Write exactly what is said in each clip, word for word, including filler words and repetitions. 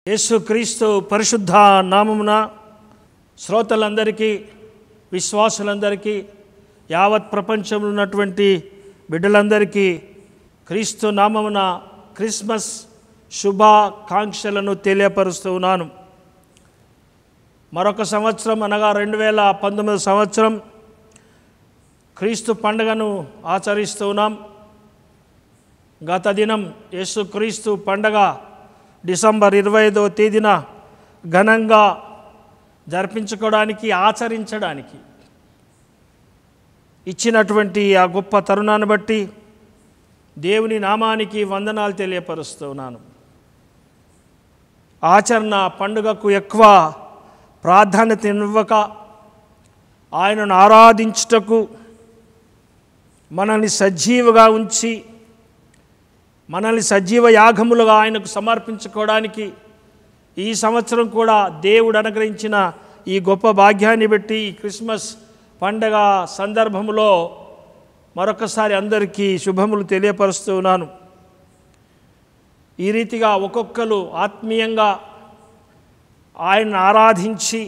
యేసుక్రీస్తు పరిశుద్ధ నామమున శ్రోతలందరికీ విశ్వాసులందరికీ యావత్ ప్రపంచంలో ఉన్నటువంటి బిడ్డలందరికీ క్రీస్తు నామమున క్రిస్మస్ శుభాకాంక్షలను తెలియపరుస్తూ ఉన్నాను. మరొక సంవత్సరం అనగా రెండు వేల పంతొమ్మిది సంవత్సరం క్రీస్తు పండుగను ఆచరిస్తూ ఉన్నాం. గత దినం యేసుక్రీస్తు పండగ డిసెంబర్ ఇరవై ఐదవ తేదీన ఘనంగా జరిపించుకోవడానికి ఆచరించడానికి ఇచ్చినటువంటి ఆ గొప్ప తరుణాన్ని బట్టి దేవుని నామానికి వందనాలు తెలియపరుస్తున్నాను. ఆచరణ పండుగకు ఎక్కువ ప్రాధాన్యత ఇవ్వక ఆయనను ఆరాధించుటకు మనల్ని సజీవగా ఉంచి మనల్ని సజీవ యాగములుగా ఆయనకు సమర్పించుకోవడానికి ఈ సంవత్సరం కూడా దేవుడు అనుగ్రహించిన ఈ గొప్ప భాగ్యాన్ని బట్టి ఈ క్రిస్మస్ పండగ సందర్భంలో మరొకసారి అందరికీ శుభములు తెలియపరుస్తూ ఉన్నాను. ఈ రీతిగా ఒక్కొక్కరు ఆత్మీయంగా ఆయన్ని ఆరాధించి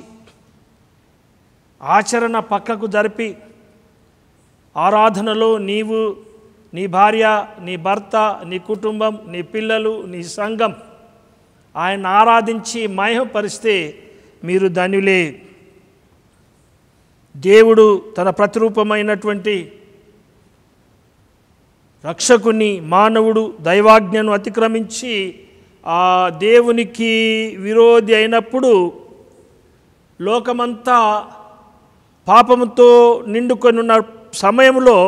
ఆచరణ పక్కకు జరిపి ఆరాధనలో నీవు, నీ భార్య, నీ భర్త, నీ కుటుంబం, నీ పిల్లలు, నీ సంఘం ఆయన ఆరాధించి మహిమపరిస్తే మీరు ధన్యులే. దేవుడు తన ప్రతిరూపమైనటువంటి రక్షకుని మానవుడు దైవాజ్ఞను అతిక్రమించి ఆ దేవునికి విరోధి అయినప్పుడు లోకమంతా పాపముతో నిండుకొని ఉన్న సమయంలో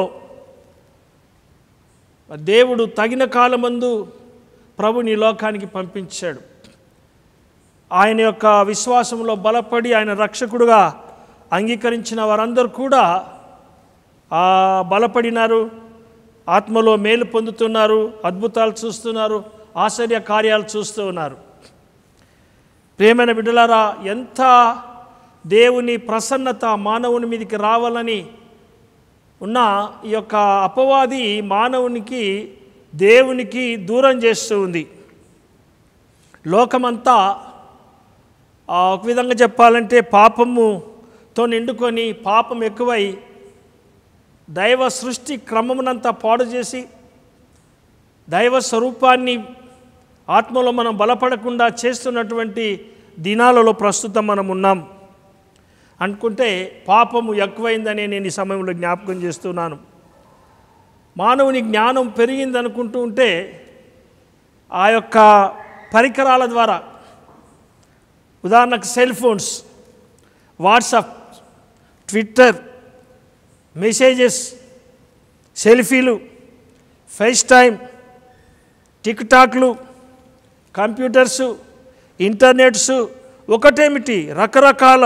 దేవుడు తగిన కాలమందు ప్రభుని లోకానికి పంపించాడు. ఆయన యొక్క విశ్వాసంలో బలపడి ఆయన రక్షకుడుగా అంగీకరించిన వారందరూ కూడా ఆ బలపడినారు, ఆత్మలో మేలు పొందుతున్నారు, అద్భుతాలు చూస్తున్నారు, ఆశ్చర్య కార్యాలు చూస్తూ ఉన్నారు. ప్రియమైన బిడ్డలారా, ఎంత దేవుని ప్రసన్నత మానవుని మీదకి రావాలని ఉన్న ఈ యొక్క అపవాది మానవునికి దేవునికి దూరం చేస్తూ ఉంది. లోకమంతా ఒక విధంగా చెప్పాలంటే పాపముతో నిండుకొని పాపం ఎక్కువై దైవ సృష్టి క్రమమునంతా పాడు చేసి దైవ స్వరూపాన్ని ఆత్మలో మనం బలపడకుండా చేస్తున్నటువంటి దినాలలో ప్రస్తుతం మనం ఉన్నాం. అనుకుంటే పాపము ఎక్కువైందని నేను ఈ సమయంలో జ్ఞాపకం చేస్తున్నాను. మానవుని జ్ఞానం పెరిగింది అనుకుంటూ ఉంటే ఆ యొక్క పరికరాల ద్వారా, ఉదాహరణకు cell phones, WhatsApp, Twitter, messages, సెల్ఫీలు, ఫేస్ టైం, టిక్టాక్లు, కంప్యూటర్సు, ఇంటర్నెట్సు, ఒకటేమిటి రకరకాల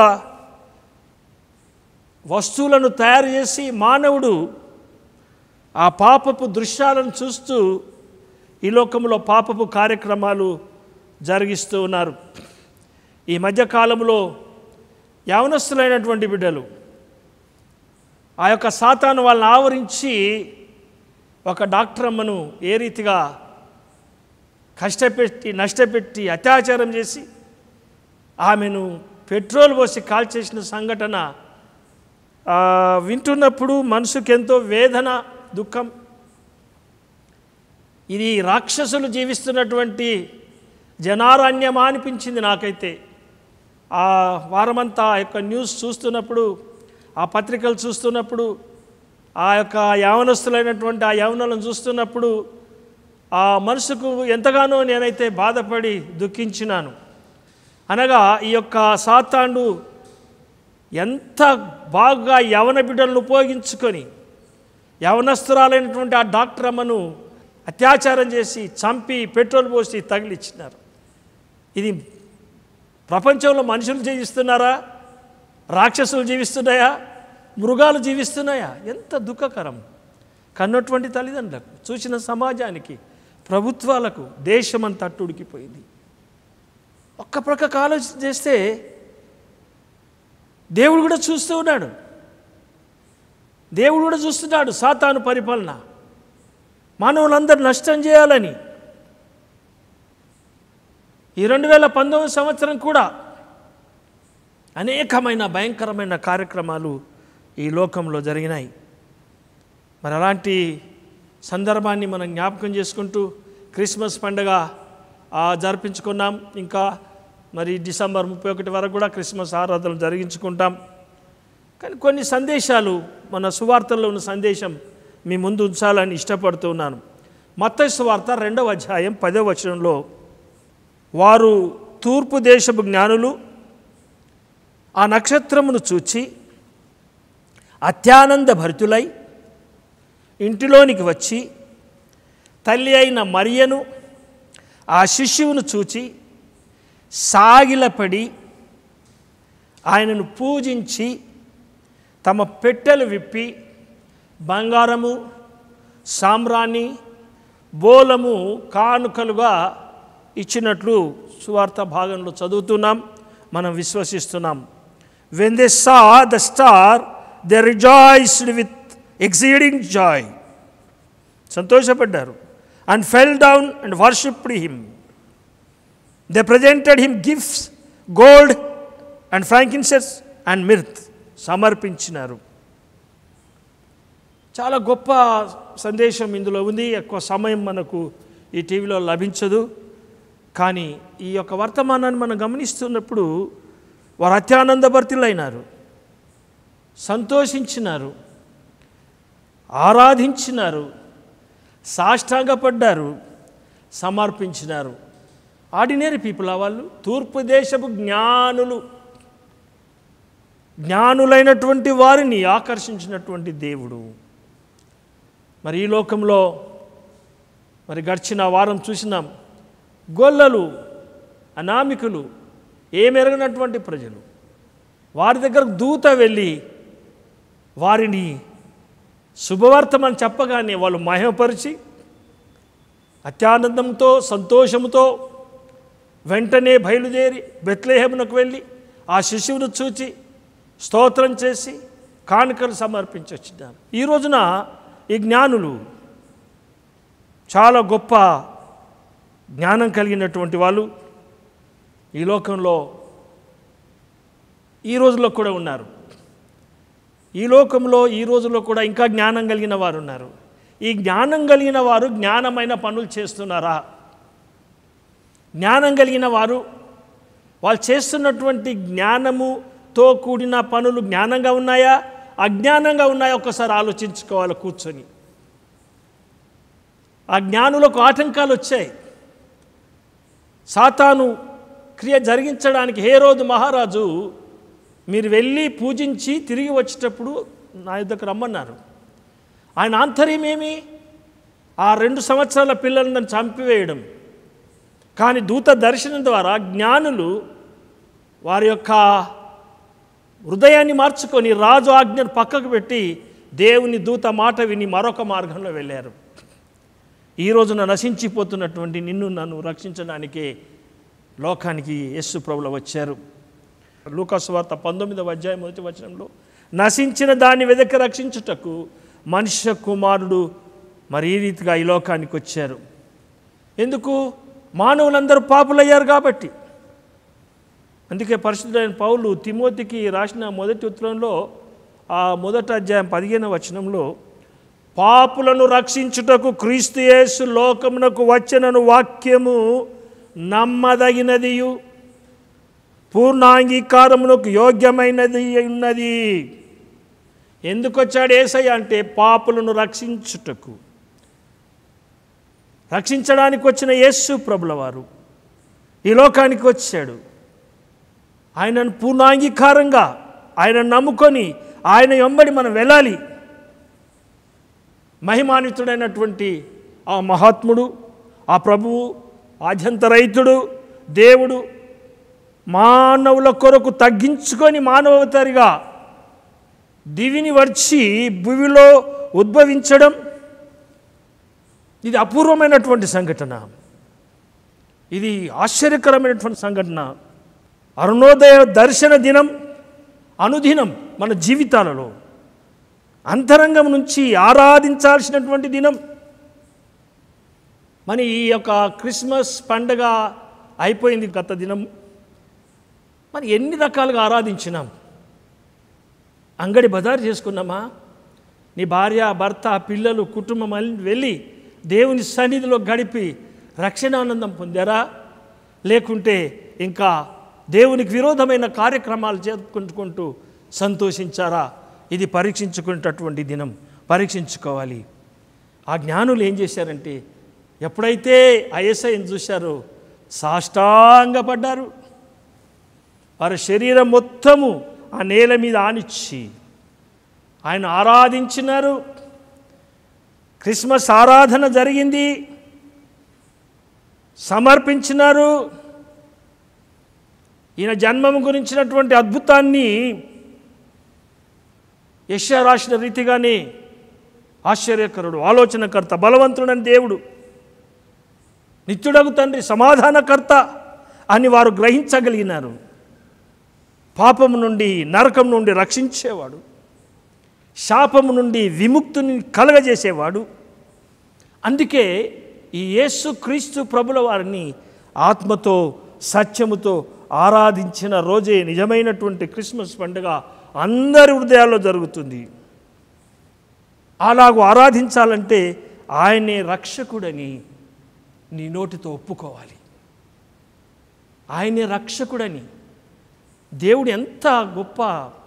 వస్తువులను తయారు చేసి మానవుడు ఆ పాపపు దృశ్యాలను చూస్తూ ఈ లోకంలో పాపపు కార్యక్రమాలు జరిగిస్తూ ఉన్నారు. ఈ మధ్యకాలంలో యవనస్తులైనటువంటి బిడ్డలు ఆ యొక్క సాతాను వాళ్ళని ఆవరించి ఒక డాక్టర్ అమ్మను ఏ రీతిగా కష్టపెట్టి నష్టపెట్టి అత్యాచారం చేసి ఆమెను పెట్రోల్ పోసి కాల్చేసిన సంఘటన వింటున్నప్పుడు మనసుకు ఎంతో వేదన, దుఃఖం. ఇది రాక్షసులు జీవిస్తున్నటువంటి జనారణ్యమా అనిపించింది నాకైతే. ఆ వారమంతా ఆ యొక్క న్యూస్ చూస్తున్నప్పుడు, ఆ పత్రికలు చూస్తున్నప్పుడు, ఆ యొక్క యవనస్తులైనటువంటి ఆ యవనులను చూస్తున్నప్పుడు ఆ మనసుకు ఎంతగానో నేనైతే బాధపడి దుఃఖించినాను. అనగా ఈ యొక్క సాతానుడు ఎంత బాగా యవన బిడ్డలను ఉపయోగించుకొని యవనస్తురాలైనటువంటి ఆ డాక్టర్ అమ్మను అత్యాచారం చేసి చంపి పెట్రోల్ పోసి తగిలిచ్చినారు. ఇది ప్రపంచంలో మనుషులు జీవిస్తున్నారా, రాక్షసులు జీవిస్తున్నాయా, మృగాలు జీవిస్తున్నాయా? ఎంత దుఃఖకరం. కన్నటువంటి తల్లిదండ్రులకు, చూసిన సమాజానికి, ప్రభుత్వాలకు దేశమంతా అట్టుడికిపోయింది. ఒక్క ప్రక్కకు ఆలోచన చేస్తే దేవుడు కూడా చూస్తూ ఉన్నాడు. దేవుడు కూడా చూస్తున్నాడు సాతాను పరిపాలన, మానవులందరూ నష్టం చేయాలని. ఈ రెండు వేల పంతొమ్మిది సంవత్సరం కూడా అనేకమైన భయంకరమైన కార్యక్రమాలు ఈ లోకంలో జరిగినాయి. మరి అలాంటి సందర్భాన్ని మనం జ్ఞాపకం చేసుకుంటూ క్రిస్మస్ పండుగ జరిపించుకున్నాం. ఇంకా మరి డిసెంబర్ ముప్పై ఒకటి వరకు కూడా క్రిస్మస్ ఆరాధనలు జరిగించుకుంటాం. కానీ కొన్ని సందేశాలు, మన సువార్తల్లో ఉన్న సందేశం మీ ముందు ఉంచాలని ఇష్టపడుతున్నాను. మత్తయి సువార్త రెండవ అధ్యాయం పదవ వచనంలో, వారు తూర్పు దేశపు జ్ఞానులు ఆ నక్షత్రమును చూచి అత్యానంద భరితులై ఇంటిలోనికి వచ్చి తల్లి అయిన మరియను ఆ శిశువును చూచి సాగిలపడి ఆయనను పూజించి తమ పెట్టెలు విప్పి బంగారము, సామ్రాణి, బోలము కానుకలుగా ఇచ్చినట్లు సువార్త భాగంలో చదువుతున్నాం, మనం విశ్వసిస్తున్నాం. When they saw the star, they rejoiced with exceeding joy. సంతోషపడ్డారు. And fell down and worshipped him. They presented him gifts, gold and frankincense and myrrh. సమర్పించినారు. చాలా గొప్ప సందేశం ఇందులో ఉంది. ఎక్కువ సమయం మనకు ఈ టీవీలో లభించదు. కానీ ఈ యొక్క వర్తమానాన్ని మనం గమనిస్తున్నప్పుడు వారు అత్యానందభరితులైనారు, సంతోషించినారు, ఆరాధించినారు, సాష్టాంగపడ్డారు, సమర్పించినారు. ఆర్డినరీ పీపుల్ ఆ వాళ్ళు. తూర్పు దేశపు జ్ఞానులు, జ్ఞానులైనటువంటి వారిని ఆకర్షించినటువంటి దేవుడు. మరి ఈ లోకంలో మరి గడిచిన వారం చూసినాం, గొల్లలు, అనామికులు, ఏమెరగనటువంటి ప్రజలు, వారి దగ్గరకు దూత వెళ్ళి వారిని శుభవార్తమని చెప్పగానే వాళ్ళు మహిమపరిచి అత్యానందంతో సంతోషంతో వెంటనే బయలుదేరి బెత్లెహేమునకు వెళ్ళి ఆ శిశువును చూచి స్తోత్రం చేసి కానుకలు సమర్పించి వచ్చినారు. ఈ రోజున ఈ జ్ఞానులు చాలా గొప్ప జ్ఞానం కలిగినటువంటి వాళ్ళు ఈ లోకంలో ఈ రోజుల్లో కూడా ఉన్నారు. ఈ లోకంలో ఈ రోజుల్లో కూడా ఇంకా జ్ఞానం కలిగిన వారు ఉన్నారు. ఈ జ్ఞానం కలిగిన వారు జ్ఞానమైన పనులు చేస్తున్నారా? జ్ఞానం కలిగిన వారు వాళ్ళు చేస్తున్నటువంటి జ్ఞానముతో కూడిన పనులు జ్ఞానంగా ఉన్నాయా, అజ్ఞానంగా ఉన్నాయా? ఒక్కసారి ఆలోచించుకోవాలి కూర్చొని. ఆ జ్ఞానులకు ఆటంకాలు వచ్చాయి. సాతాను క్రియ జరిగించడానికి హేరోదు మహారాజు మీరు వెళ్ళి పూజించి తిరిగి వచ్చేటప్పుడు నా యుద్ధకు రమ్మన్నారు. ఆయన ఆంతర్యం ఏమి? ఆ రెండు సంవత్సరాల పిల్లలను చంపివేయడం. కానీ దూత దర్శనం ద్వారా జ్ఞానులు వారి యొక్క హృదయాన్ని మార్చుకొని రాజు ఆజ్ఞను పక్కకు పెట్టి దేవుని దూత మాట విని మరొక మార్గంలో వెళ్ళారు. ఈ రోజున నశించిపోతున్నటువంటి నిన్ను నన్ను రక్షించడానికే లోకానికి యేసు ప్రభువు వచ్చారు. లూకా సువార్త పంతొమ్మిదవ అధ్యాయం మొదటి వచనంలో, నశించిన దాన్ని వెదకి రక్షించుటకు మనుష్య కుమారుడు మరి ఈ రీతిగా ఈ లోకానికి వచ్చారు. ఎందుకు? మానవులందరూ పాపులయ్యారు కాబట్టి. అందుకే పరిశుద్ధుడైన పౌలు తిమోతికి రాసిన మొదటి ఉత్తరంలో ఆ మొదటి అధ్యాయం పదిహేనవ వచనంలో, పాపులను రక్షించుటకు క్రీస్తు యేసు లోకమునకు వచ్చెనను వాక్యము నమ్మదగినదియు పూర్ణాంగీకారమునకు యోగ్యమైనది ఉన్నది. ఎందుకు వచ్చాడు యేసయ్య అంటే పాపులను రక్షించుటకు. రక్షించడానికి వచ్చిన యేసు ప్రభుల వారు ఈ లోకానికి వచ్చాడు. ఆయనను పూర్ణాంగీకారంగా ఆయన నమ్ముకొని ఆయన వెంబడి మనం వెళ్ళాలి. మహిమాన్వితుడైనటువంటి ఆ మహాత్ముడు, ఆ ప్రభువు, ఆద్యంతరహితుడు దేవుడు మానవుల కొరకు తగ్గించుకొని మానవతరిగా దివిని వచ్చి భూమిలో ఉద్భవించడం ఇది అపూర్వమైనటువంటి సంఘటన. ఇది ఆశ్చర్యకరమైనటువంటి సంఘటన. అరుణోదయ దర్శన దినం అనుదినం మన జీవితాలలో అంతరంగం నుంచి ఆరాధించాల్సినటువంటి దినం. మరి ఈ యొక్క క్రిస్మస్ పండుగ అయిపోయింది గత దినం. మరి ఎన్ని రకాలుగా ఆరాధించినాం? అంగడి బజారు చేసుకున్నామా? నీ భార్య, భర్త, పిల్లలు, కుటుంబం వెళ్ళి దేవుని సన్నిధిలో గడిపి రక్షణానందం పొందారా? లేకుంటే ఇంకా దేవునికి విరోధమైన కార్యక్రమాలు జరుపుకుంటూ సంతోషించారా? ఇది పరీక్షించుకునేటటువంటి దినం, పరీక్షించుకోవాలి. ఆ జ్ఞానులు ఏం చేశారంటే ఎప్పుడైతే ఆ యేసయ్యను చూశారో సాష్టాంగపడ్డారు. వారి శరీరం మొత్తము ఆ నేల మీద ఆనిచ్చి ఆయన ఆరాధించినారు. క్రిస్మస్ ఆరాధన జరిగింది, సమర్పించినారు. ఈయన జన్మము గురించినటువంటి అద్భుతాన్ని యెషయా రాసిన రీతిగానే ఆశ్చర్యకరుడు, ఆలోచనకర్త, బలవంతుడని దేవుడు, నిత్యుడగు తండ్రి, సమాధానకర్త అని వారు గ్రహించగలిగినారు. పాపము నుండి, నరకం నుండి రక్షించేవాడు, శాపము నుండి విముక్తిని కలగజేసేవాడు. అందుకే ఈ యేసు క్రీస్తు ప్రభుల వారిని ఆత్మతో సత్యముతో ఆరాధించిన రోజే నిజమైనటువంటి క్రిస్మస్ పండుగ అందరి హృదయాల్లో జరుగుతుంది. అలాగూ ఆరాధించాలంటే ఆయనే రక్షకుడని నీ నోటితో ఒప్పుకోవాలి. ఆయనే రక్షకుడని. దేవుడు ఎంత గొప్ప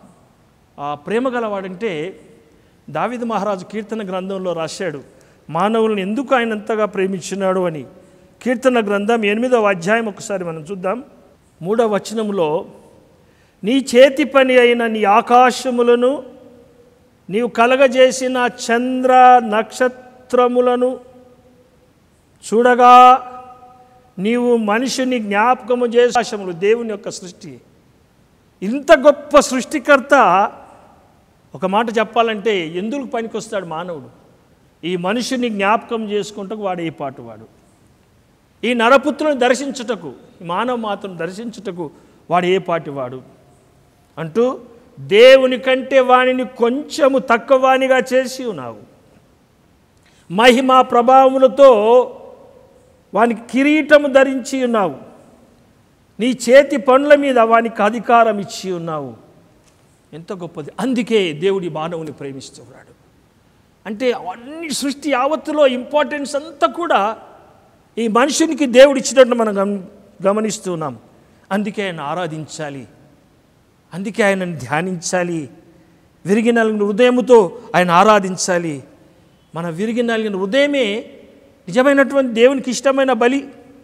ప్రేమ గలవాడంటే దావీదు మహారాజు కీర్తన గ్రంథంలో రాశాడు, మానవులను ఎందుకు ఆయన ఎంతగా ప్రేమించినాడు అని. కీర్తన గ్రంథం ఎనిమిదవ అధ్యాయం ఒకసారి మనం చూద్దాం. మూడవ వచనంలో, నీ చేతి పని అయిన నీ ఆకాశములను, నీవు కలగజేసిన చంద్ర నక్షత్రములను చూడగా నీవు మనిషిని జ్ఞాపకము చేసే ఆకాశములు, దేవుని యొక్క సృష్టి. ఇంత గొప్ప సృష్టికర్త ఒక మాట చెప్పాలంటే ఎందుకు పనికొస్తాడు మానవుడు? ఈ మనిషిని జ్ఞాపకం చేసుకుంటకు వాడు ఏ పాటు వాడు, ఈ నరపుత్రుని దర్శించుటకు, ఈ మానవ మాత్రం దర్శించుటకు వాడు ఏ పాటి వాడు అంటూ దేవుని కంటే వానిని కొంచెము తక్కువ వానిగా చేసి ఉన్నావు. మహిమ ప్రభావములతో వానికి కిరీటము ధరించి ఉన్నావు. నీ చేతి పనుల మీద వానికి అధికారం ఇచ్చి ఉన్నావు. ఎంత గొప్పది! అందుకే దేవుడి మానవుని ప్రేమిస్తూ ఉన్నాడు. అంటే అన్ని సృష్టి యావత్తులో ఇంపార్టెన్స్ అంతా కూడా ఈ మనుషునికి దేవుడు ఇచ్చినట్టు మనం గమ గమనిస్తూ ఉన్నాం. అందుకే ఆయన ఆరాధించాలి, అందుకే ఆయనను ధ్యానించాలి. విరిగి నలిగిన హృదయముతో ఆయన ఆరాధించాలి. మన విరిగి నలిగిన హృదయమే నిజమైనటువంటి దేవునికి ఇష్టమైన బలి.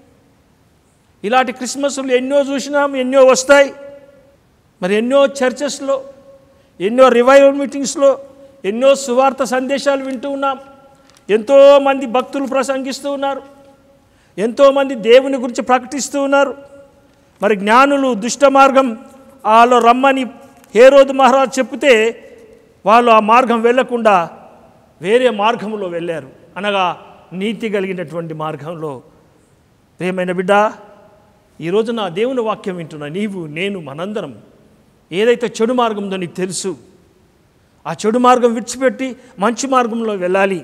ఇలాంటి క్రిస్మస్లు ఎన్నో చూసినాం, ఎన్నో వస్తాయి. మరి ఎన్నో చర్చెస్లో, ఎన్నో రివైవల్ మీటింగ్స్లో ఎన్నో సువార్త సందేశాలు వింటూ ఉన్నాం. ఎంతోమంది భక్తులు ప్రసంగిస్తూ ఉన్నారు, ఎంతోమంది దేవుని గురించి ప్రకటిస్తూ ఉన్నారు. మరి జ్ఞానులు దుష్ట మార్గం వాళ్ళు రమ్మని హేరోదు మహారాజు చెప్తే వాళ్ళు ఆ మార్గం వెళ్ళకుండా వేరే మార్గంలో వెళ్ళారు, అనగా నీతి కలిగినటువంటి మార్గంలో. ప్రియమైన బిడ్డ, ఈరోజు నా దేవుని వాక్యం వింటున్నా నీవు, నేను, మనందరం ఏదైతే చెడు మార్గం ఉందో నీకు తెలుసు. ఆ చెడు మార్గం విడిచిపెట్టి మంచి మార్గంలో వెళ్ళాలి.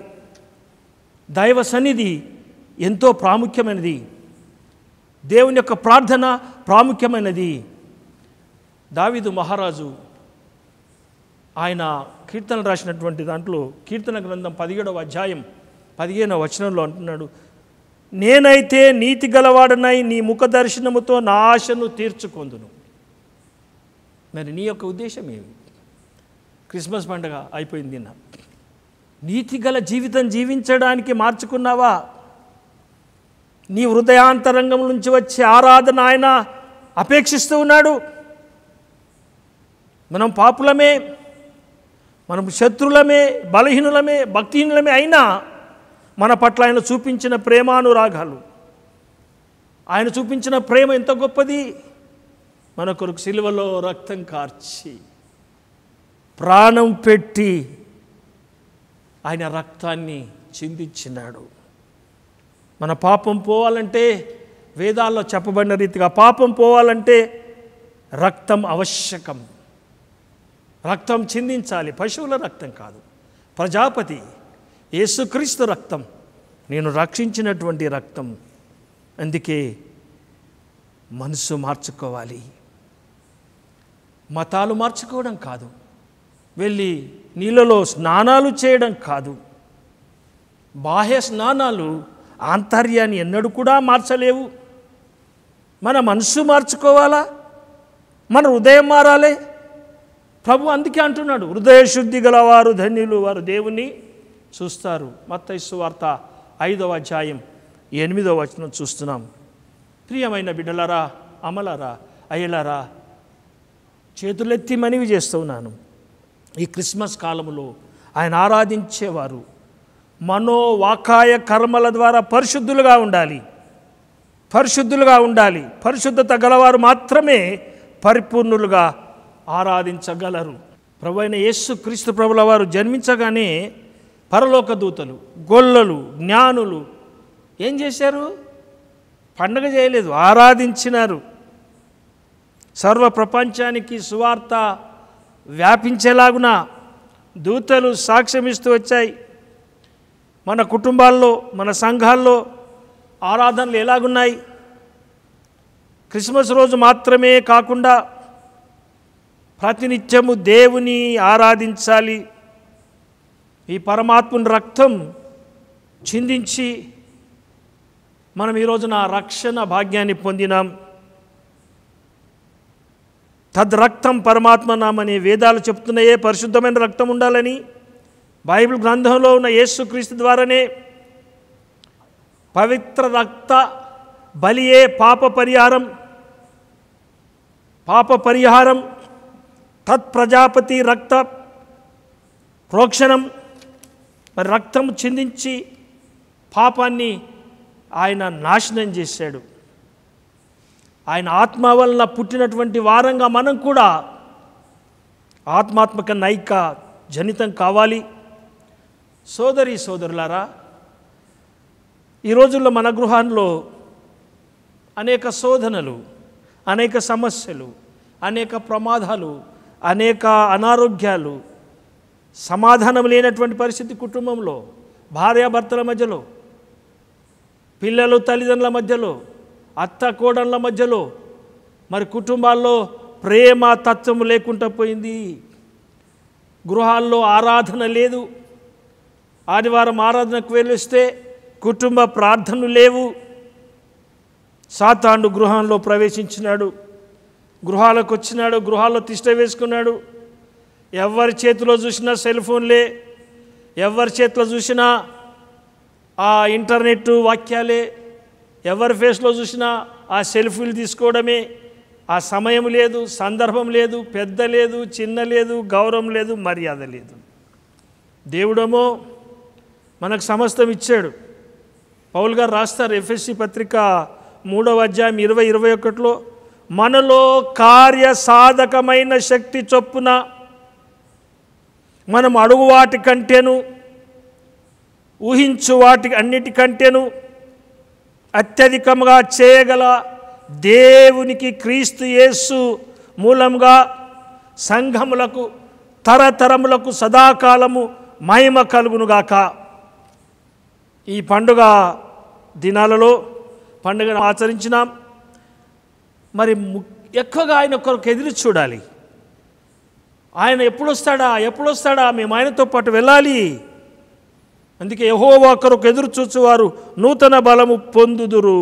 దైవ సన్నిధి ఎంతో ప్రాముఖ్యమైనది. దేవుని యొక్క ప్రార్థన ప్రాముఖ్యమైనది. దావీదు మహారాజు ఆయన కీర్తనలు రాసినటువంటి దాంట్లో కీర్తన గ్రంథం పదిహేడవ అధ్యాయం పదిహేనవ వచనంలో అంటున్నాడు, నేనైతే నీతి గలవాడనై నీ ముఖ దర్శనముతో నా ఆశను తీర్చుకొందును. మరి నీ యొక్క ఉద్దేశం ఏమి? క్రిస్మస్ పండుగ అయిపోయింది నిన్న. నీతి గల జీవితం జీవించడానికి మార్చుకున్నావా? నీ హృదయాంతరంగం నుంచి వచ్చే ఆరాధన ఆయన అపేక్షిస్తూ ఉన్నాడు. మనం పాపులమే, మనం శత్రులమే, బలహీనులమే, భక్తిహీనులమే అయినా మన పట్ల ఆయన చూపించిన ప్రేమానురాగాలు, ఆయన చూపించిన ప్రేమ ఎంత గొప్పది! మన కొరకు సిలువలో రక్తం కార్చి ప్రాణం పెట్టి ఆయన రక్తాన్ని చిందించినాడు. మన పాపం పోవాలంటే వేదాల్లో చెప్పబడిన రీతిగా పాపం పోవాలంటే రక్తం ఆవశ్యకం. రక్తం చిందించాలి. పశువుల రక్తం కాదు, ప్రజాపతి యేసుక్రీస్తు రక్తం, నేను రక్షించినటువంటి రక్తం. అందుకే మనసు మార్చుకోవాలి. మతాలు మార్చుకోవడం కాదు, వెళ్ళి నీళ్ళలో స్నానాలు చేయడం కాదు. బాహ్య స్నానాలు ఆంతర్యాన్ని ఎన్నడూ కూడా మార్చలేవు. మన మనసు మార్చుకోవాలా, మన హృదయం మారాలి. ప్రభు అందుకే అంటున్నాడు, హృదయ శుద్ధి గలవారు ధన్యులు, వారు దేవుని చూస్తారు. మత్తయి సువార్త ఐదవ అధ్యాయం ఎనిమిదవ వచనం చూస్తున్నాం. ప్రియమైన బిడ్డలారా, అమలారా, అయ్యలారా, చేతులెత్తి మనవి చేస్తున్నాను. ఈ క్రిస్మస్ కాలంలో ఆయన ఆరాధించేవారు మనోవాకాయ కర్మల ద్వారా పరిశుద్ధులుగా ఉండాలి. పరిశుద్ధులుగా ఉండాలి. పరిశుద్ధత గలవారు మాత్రమే పరిపూర్ణులుగా ఆరాధించగలరు. ప్రభు అయిన యేసు క్రీస్తు ప్రభుల వారు జన్మించగానే పరలోక దూతలు, గొల్లలు, జ్ఞానులు ఏం చేశారు? పండగ చేయలేదు, ఆరాధించినారు. సర్వ ప్రపంచానికి సువార్త వ్యాపించేలాగున దూతలు సాక్ష్యమిస్తూ వచ్చాయి. మన కుటుంబాల్లో, మన సంఘాల్లో ఆరాధనలు ఎలాగున్నాయి? క్రిస్మస్ రోజు మాత్రమే కాకుండా ప్రతినిత్యము దేవుని ఆరాధించాలి. ఈ పరమాత్ముని రక్తం చిందించి మనం ఈ రోజున రక్షణ భాగ్యాన్ని పొందినాం. తద్రక్తం పరమాత్మ నామని వేదాలు చెప్తున్నాయే పరిశుద్ధమైన రక్తం ఉండాలని. బైబిల్ గ్రంథంలో ఉన్న యేసుక్రీస్తు ద్వారానే పవిత్ర రక్త బలియే పాప పరిహారం పాప పరిహారం తత్ప్రజాపతి రక్త ప్రోక్షణం. మరి రక్తం చిందించి పాపాన్ని ఆయన నాశనం చేశాడు. ఆయన ఆత్మ వలన పుట్టినటువంటి వారంగా మనం కూడా ఆత్మాత్మక నైక జనితం కావాలి. సోదరి సోదరులారా, ఈ రోజుల్లో మన గృహాల్లో అనేక శోధనలు, అనేక సమస్యలు, అనేక ప్రమాదాలు, అనేక అనారోగ్యాలు, సమాధానం లేనటువంటి పరిస్థితి కుటుంబంలో, భార్యాభర్తల మధ్యలో, పిల్లలు తల్లిదండ్రుల మధ్యలో, అత్త కోడళ్ళ మధ్యలో, మరి కుటుంబాల్లో ప్రేమ తత్వం లేకుండా పోయింది. గృహాల్లో ఆరాధన లేదు. ఆదివారం ఆరాధనకు వెళ్ళొస్తే కుటుంబ ప్రార్థనలు లేవు. సాతానుడు గృహంలో ప్రవేశించినాడు, గృహాలకు వచ్చినాడు, గృహాల్లో తిష్ట వేసుకున్నాడు. ఎవరి చేతిలో చూసినా సెల్ ఫోన్లే, ఎవరి చేతిలో చూసినా ఆ ఇంటర్నెట్ వాక్యాలే, ఎవరి ఫేస్లో చూసినా ఆ సెల్ఫీలు తీసుకోవడమే. ఆ సమయం లేదు, సందర్భం లేదు, పెద్ద లేదు, చిన్న లేదు, గౌరవం లేదు, మర్యాద లేదు. దేవుడేమో మనకు సమస్తం ఇచ్చాడు. పౌలు గారు రాస్తారు ఎఫ్ఎస్సి పత్రిక మూడవ అధ్యాయం ఇరవై ఇరవై ఒకటిలో, మనలో కార్య సాధకమైన శక్తి చొప్పున మనం అడుగు వాటి కంటేను ఊహించు వాటి అన్నిటికంటేను అత్యధికంగా చేయగల దేవునికి క్రీస్తు యేసు మూలంగా సంఘములకు తరతరములకు సదాకాలము మహిమ కలుగునుగాక. ఈ పండుగ దినాలలో పండుగను ఆచరించినాం. మరి ఎక్కువగా ఆయన కొరకు ఎదురు చూడాలి. ఆయన ఎప్పుడు వస్తాడా ఎప్పుడు వస్తాడా మేము ఆయనతో పాటు వెళ్ళాలి. అందుకే యెహోవా కొరకు ఎదురు చూచువారు నూతన బలము పొందుదురు.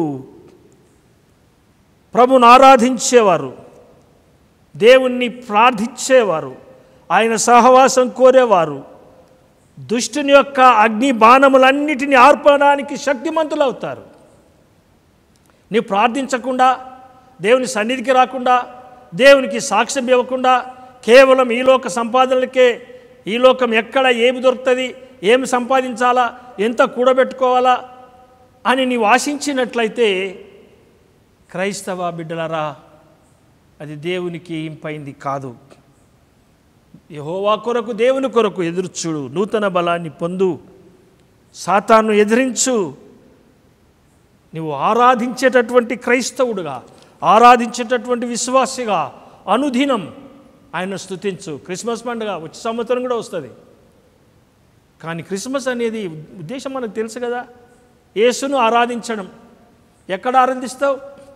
ప్రభుని ఆరాధించేవారు, దేవుణ్ణి ప్రార్థించేవారు, ఆయన సహవాసం కోరేవారు దుష్టుని యొక్క అగ్ని బాణములన్నిటినీ ఆర్పడానికి శక్తిమంతులు అవుతారు. నీవు ప్రార్థించకుండా, దేవుని సన్నిధికి రాకుండా, దేవునికి సాక్ష్యం ఇవ్వకుండా, కేవలం ఈ లోక సంపాదనలకే, ఈ లోకం ఎక్కడ ఏమి దొరుకుతుంది, ఏమి సంపాదించాలా, ఎంత కూడబెట్టుకోవాలా అని నీవు ఆశించినట్లయితే క్రైస్తవ బిడ్డలారా, అది దేవునికి ఇంపైంది కాదు. యెహోవా కొరకు, దేవుని కొరకు ఎదురుచూడు, నూతన బలాన్ని పొందు, సాతాను ఎదిరించు. నువ్వు ఆరాధించేటటువంటి క్రైస్తవుడుగా, ఆరాధించేటటువంటి విశ్వాసిగా అనుదినం ఆయన స్తుతించు. క్రిస్మస్ పండుగ వచ్చే సంవత్సరం కూడా వస్తుంది. కానీ క్రిస్మస్ అనేది ఉద్దేశం మనకు తెలుసు కదా, యేసును ఆరాధించడం. ఎక్కడ ఆరాధిస్తావు?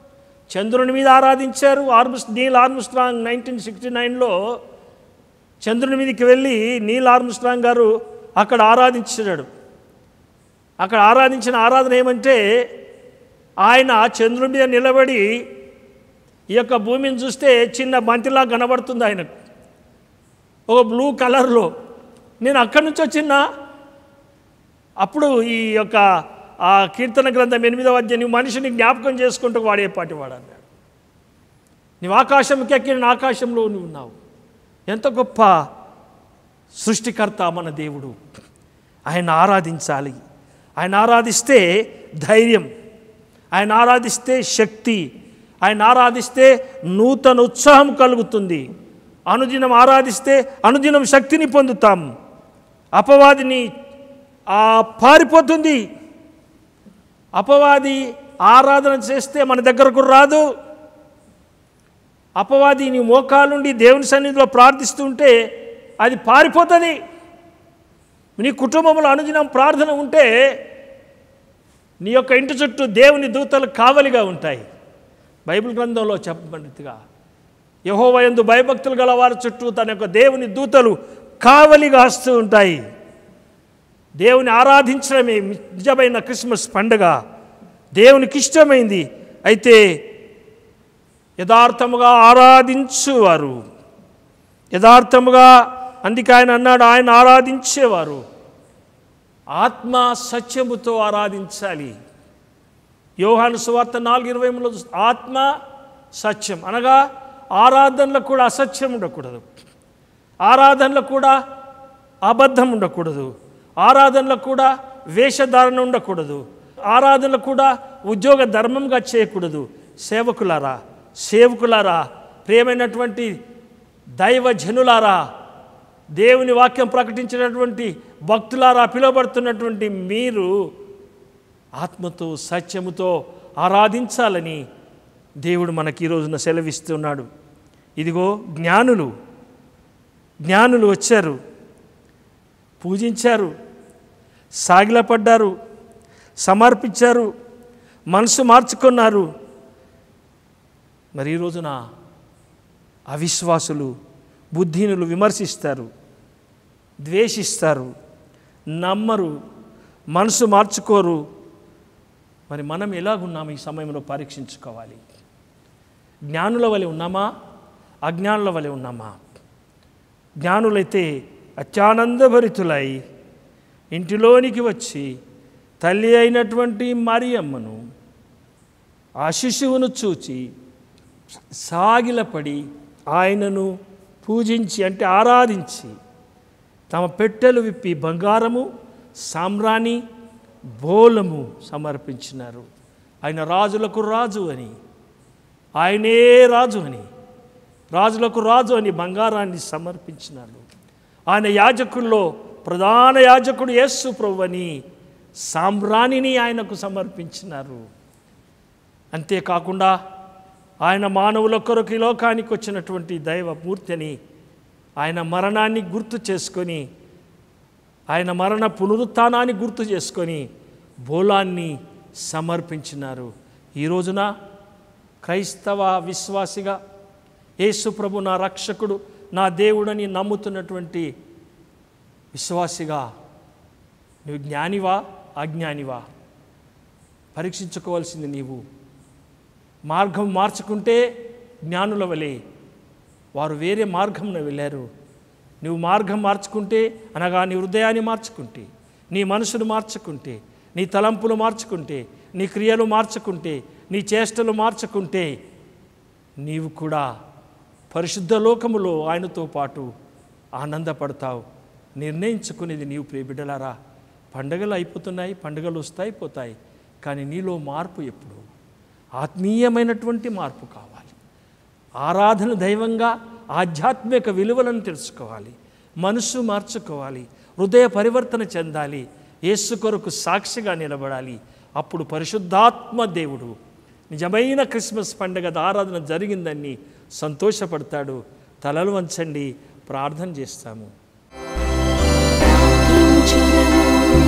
చంద్రుని మీద ఆరాధించారు. Arms Neil Armstrong nineteen sixty నైన్లో చంద్రుని మీదకి వెళ్ళి నీల్ ఆర్మ్స్ట్రాంగ్ గారు అక్కడ ఆరాధించాడు. అక్కడ ఆరాధించిన ఆరాధన ఏమంటే, ఆయన చంద్రుని మీద నిలబడి ఈ యొక్క భూమిని చూస్తే చిన్న బంతిలా కనబడుతుంది ఆయనకు, ఒక బ్లూ కలర్లో. నేను అక్కడి నుంచి వచ్చిన అప్పుడు ఈ యొక్క ఆ కీర్తన గ్రంథం ఎనిమిదవ అధ్యాయం, నువ్వు మనిషిని జ్ఞాపకం చేసుకుంటూ వాడేపాటి వాడు అన్నాడు. నువ్వు ఆకాశంకి ఎక్కిన ఆకాశంలో నువ్వు ఉన్నావు. ఎంత గొప్ప సృష్టికర్త మన దేవుడు. ఆయన ఆరాధించాలి. ఆయన ఆరాధిస్తే ధైర్యం, ఆయన ఆరాధిస్తే శక్తి, ఆయన ఆరాధిస్తే నూతన ఉత్సాహం కలుగుతుంది. అనుదినం ఆరాధిస్తే అనుదినం శక్తిని పొందుతాం. అపవాదిని ఆ పారిపోతుంది. అపవాది ఆరాధన చేస్తే మన దగ్గరకు రాదు. అపవాది నీ మోకాలుండి దేవుని సన్నిధిలో ప్రార్థిస్తుంటే అది పారిపోతుంది. నీ కుటుంబంలో అనుదినం ప్రార్థన ఉంటే నీ యొక్క ఇంటి చుట్టూ దేవుని దూతలు కావలిగా ఉంటాయి. బైబిల్ గ్రంథంలో చెప్పబడినట్టుగా యెహోవా యందు భయభక్తులు గల వారి చుట్టూ తన యొక్క దేవుని దూతలు కావలిగా వస్తూ ఉంటాయి. దేవుని ఆరాధించడమే నిజమైన క్రిస్మస్ పండుగ, దేవునికి ఇష్టమైంది. అయితే యథార్థముగా ఆరాధించువారు, యథార్థముగా, అందుకే ఆయన అన్నాడు, ఆయన ఆరాధించేవారు ఆత్మ సత్యముతో ఆరాధించాలి. యోహాను సువార్త నాలుగు ఇరవై మూడులో ఆత్మ సత్యం అనగా ఆరాధనలో కూడా అసత్యం ఉండకూడదు, ఆరాధనలో కూడా అబద్ధం ఉండకూడదు, ఆరాధనలో కూడా వేషధారణ ఉండకూడదు, ఆరాధనలో కూడా ఉద్యోగ ధర్మంగా చేయకూడదు. సేవకులారా, సేవకులారా, ప్రియమైనటువంటి దైవజనులారా, దేవుని వాక్యం ప్రకటించినటువంటి భక్తులారా, పిలువబడుతున్నటువంటి మీరు ఆత్మతో సత్యముతో ఆరాధించాలని దేవుడు మనకి ఈ రోజున సెలవిస్తున్నాడు. ఇదిగో జ్ఞానులు జ్ఞానులు వచ్చారు, పూజించారు, సాగిలపడ్డారు, సమర్పించారు, మనసు మార్చుకున్నారు. మరి ఈ రోజున అవిశ్వాసులు, బుద్ధిహీనులు విమర్శిస్తారు, ద్వేషిస్తారు, నమ్మరు, మనసు మార్చుకోరు. మరి మనం ఎలాగున్నాము ఈ సమయంలో పరీక్షించుకోవాలి. జ్ఞానుల వలె ఉన్నామా, అజ్ఞానుల వలె ఉన్నామా? జ్ఞానులైతే అత్యానందభరితులై ఇంటిలోనికి వచ్చి తల్లి అయినటువంటి మరియమ్మను, ఆ శిశువును చూచి సాగిలపడి ఆయనను పూజించి అంటే ఆరాధించి తమ పెట్టెలు విప్పి బంగారము, సామ్రాణి, బోలము సమర్పించినారు. ఆయన రాజులకు రాజు అని, ఆయనే రాజు అని, రాజులకు రాజు అని బంగారాన్ని సమర్పించినారు. ఆయన యాజకుల్లో ప్రధాన యాజకుడు యేసు ప్రభువు అని సామ్రాణిని ఆయనకు సమర్పించినారు. అంతేకాకుండా ఆయన మానవుల కొరకు ఈ లోకానికి వచ్చినటువంటి దైవమూర్తి అని ఆయన మరణాన్ని గుర్తు చేసుకొని, ఆయన మరణ పునరుత్థానాన్ని గుర్తు చేసుకొని బోలాన్ని సమర్పించినారు. ఈ రోజున క్రైస్తవ విశ్వాసిగా యేసు ప్రభు నా రక్షకుడు, నా దేవుడని నమ్ముతున్నటువంటి విశ్వాసిగా నువ్వు జ్ఞానివా, అజ్ఞానివా? పరీక్షించుకోవాల్సింది నీవు. మార్గం మార్చుకుంటే జ్ఞానుల వలె వారు వేరే మార్గంలో వెళ్ళారు. నువ్వు మార్గం మార్చుకుంటే అనగా నీ హృదయాన్ని మార్చుకుంటే, నీ మనసును మార్చుకుంటే, నీ తలంపులు మార్చుకుంటే, నీ క్రియలు మార్చుకుంటే, నీ చేష్టలు మార్చుకుంటే నీవు కూడా పరిశుద్ధ లోకములో ఆయనతో పాటు ఆనందపడతావు. నిర్ణయించుకునేది నీవు ప్రియబిడ్డలారా. పండుగలు అయిపోతున్నాయి, పండుగలు వస్తాయి పోతాయి, కానీ నీలో మార్పు ఎప్పుడు? ఆత్మీయమైనటువంటి మార్పు కావాలి. ఆరాధన దైవంగా ఆధ్యాత్మిక విలువలను తెలుసుకోవాలి, మనసు మార్చుకోవాలి, హృదయ పరివర్తన చెందాలి, యేసు కొరకు సాక్షిగా నిలబడాలి. అప్పుడు పరిశుద్ధాత్మ దేవుడు నిజమైన క్రిస్మస్ పండుగ ఆరాధన జరిగిందని సంతోషపడతాడు. తలలు వంచండి, ప్రార్థన చేస్తాము.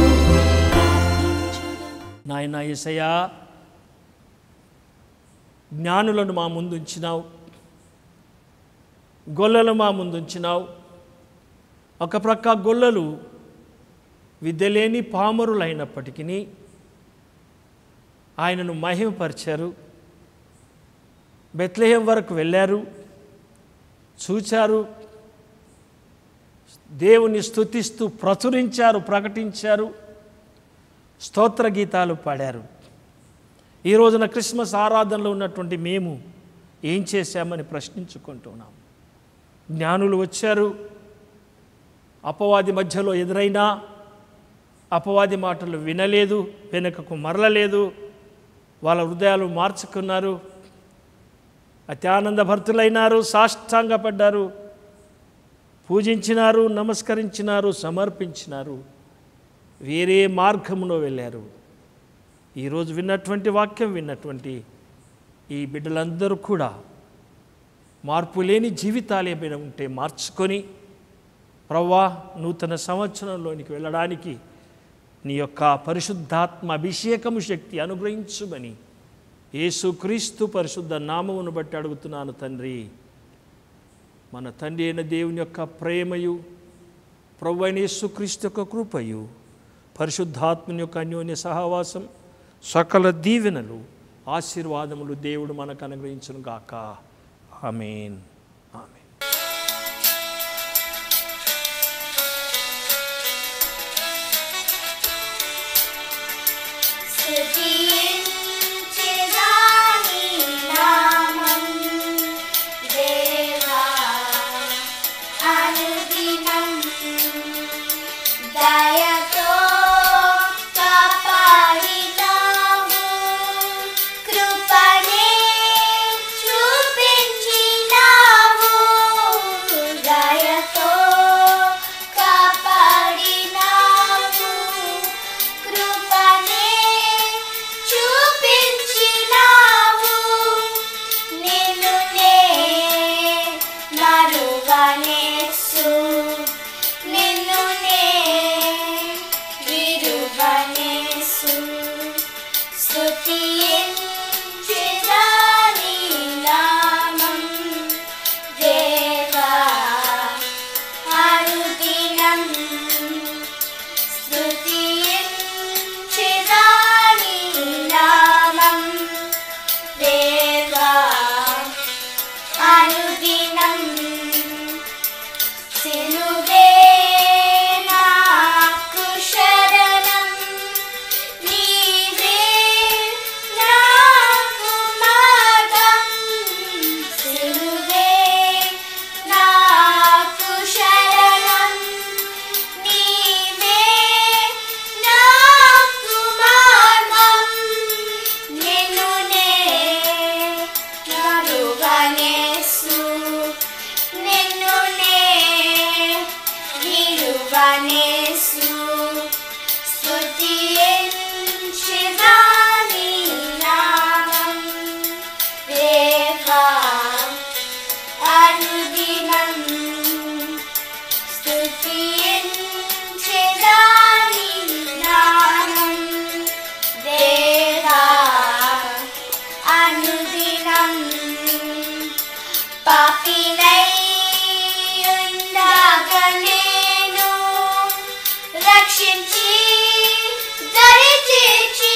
నాయనా యేసయ్యా, జ్ఞానులను మా ముందు ఉంచినావు, గొల్లలు మా ముందు ఉంచినావు. ఒక ప్రక్క గొల్లలు విద్యలేని పామరులైనప్పటికీ ఆయనను మహిమపరిచారు. బెత్లెహేం వరకు వెళ్ళారు, చూచారు, దేవుని స్తుతిస్తూ ప్రచురించారు, ప్రకటించారు, స్తోత్ర గీతాలు పాడారు. ఈ రోజున క్రిస్మస్ ఆరాధనలో ఉన్నటువంటి మేము ఏం చేశామని ప్రశ్నించుకుంటున్నాం. జ్ఞానులు వచ్చారు, అపవాది మధ్యలో ఎదురైనా అపవాది మాటలు వినలేదు, వెనుకకు మరలలేదు, వాళ్ళ హృదయాలు మార్చుకున్నారు, అత్యానంద భర్తులైనారు, సాష్టాంగపడ్డారు, పూజించినారు, నమస్కరించినారు, సమర్పించినారు, వేరే మార్గంలో వెళ్ళారు. ఈరోజు విన్నటువంటి వాక్యం విన్నటువంటి ఈ బిడ్డలందరూ కూడా మార్పు లేని జీవితాలు ఏమైనా ఉంటే మార్చుకొని ప్రభువా నూతన సంవత్సరంలోనికి వెళ్ళడానికి నీ యొక్క పరిశుద్ధాత్మ అభిషేకము శక్తి అనుగ్రహించుమని యేసుక్రీస్తు పరిశుద్ధ నామమును బట్టి అడుగుతున్నాను తండ్రి. మన తండ్రి అయిన దేవుని యొక్క ప్రేమయు, ప్రభువైన అయిన యేసుక్రీస్తు యొక్క కృపయు, పరిశుద్ధాత్మని యొక్క అన్యోన్య సహవాసం, సకల దీవెనలు, ఆశీర్వాదములు దేవుడు మనకు అనుగ్రహించును గాక. ఆమేన్. ఆమేన్. రక్షించి దరిచేర్చి